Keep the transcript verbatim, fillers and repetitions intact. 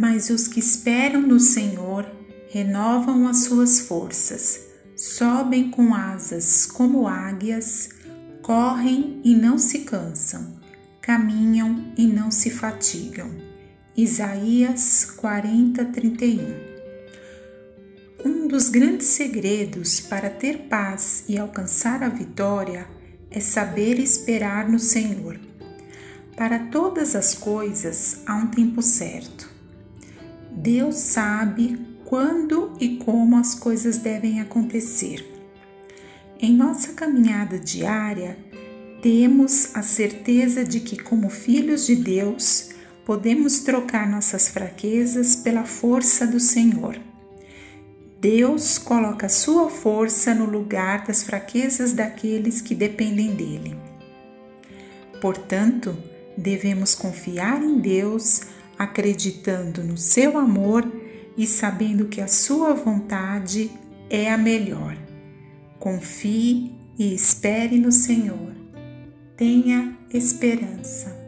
Mas os que esperam no Senhor renovam as suas forças, sobem com asas como águias, correm e não se cansam, caminham e não se fatigam. Isaías quarenta, trinta e um. Um dos grandes segredos para ter paz e alcançar a vitória é saber esperar no Senhor. Para todas as coisas há um tempo certo. Deus sabe quando e como as coisas devem acontecer. Em nossa caminhada diária, temos a certeza de que, como filhos de Deus, podemos trocar nossas fraquezas pela força do Senhor. Deus coloca sua força no lugar das fraquezas daqueles que dependem dele. Portanto, devemos confiar em Deus, acreditando no seu amor e sabendo que a sua vontade é a melhor. Confie e espere no Senhor. Tenha esperança.